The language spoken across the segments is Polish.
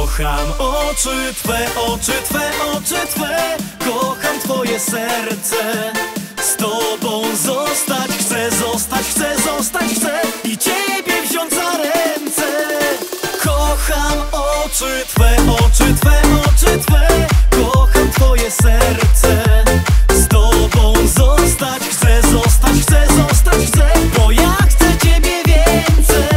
Kocham oczy Twe, oczy Twe, oczy Twe. Kocham Twoje serce. Z Tobą zostać chcę, zostać chcę, zostać chcę i Ciebie wziąć za ręce. Kocham oczy Twe, oczy Twe, oczy Twe. Kocham Twoje serce. Z Tobą zostać chcę, zostać chcę, zostać chcę, bo ja chcę Ciebie więcej.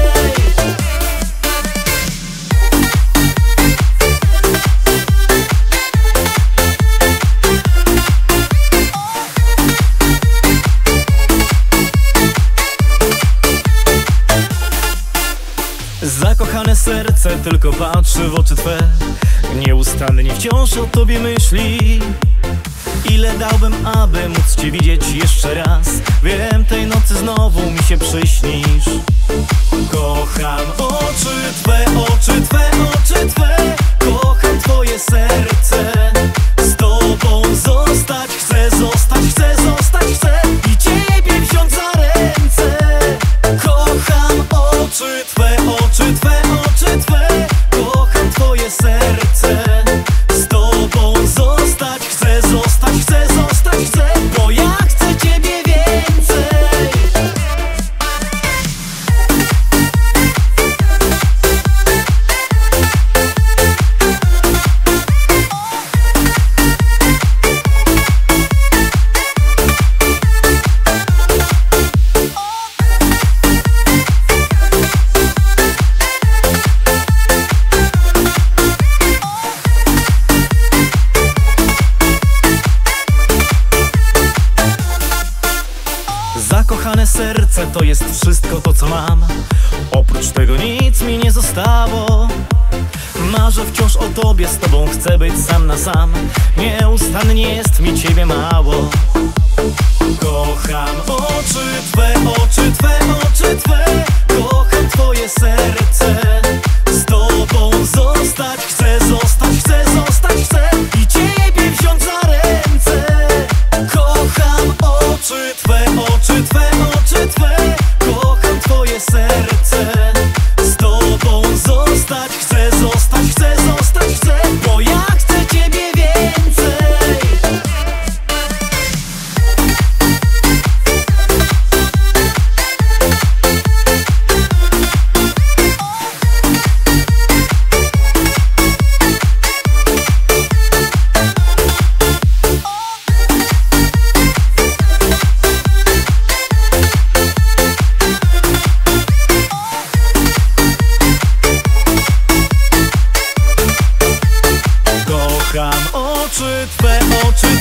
Zakochane serce tylko patrzy w oczy Twe. Nieustannie wciąż o Tobie myśli. Ile dałbym, aby móc Cię widzieć jeszcze raz. Wiem, tej nocy znowu mi się przyśnisz. Kocham oczy Twe, oczy Twe, oczy Twe. Kocham Twoje serce. Z Tobą zostać chcę, zostać chcę, zostać chcę i Ciebie wziąć za ręce. Kocham oczy Twe, oczy Twe, oczy Twe. Kocham Twoje serce. Z Tobą zostać chcę, zostać chcę, zostać chcę, bo ja chcę Ciebie więcej. Zakochane serce to jest wszystko to, co mam. Oprócz tego nic mi nie zostało. Marzę wciąż o Tobie, z Tobą chcę być sam na sam. Nieustannie jest mi Ciebie mało. Kocham oczy Twe, oczy Twe, oczy Twe. Kocham Twoje serce. Z Tobą zostać chcę, zostać chcę, zostać chcę i Ciebie wziąć za ręce. Kocham oczy Twe, oczy Twe, oczy Twe. Kocham Twoje serce. Z Tobą zostać chcę, zostać chcę, zostać chcę, bo ja chcę Ciebie więcej. Kocham oczy Twe, oczy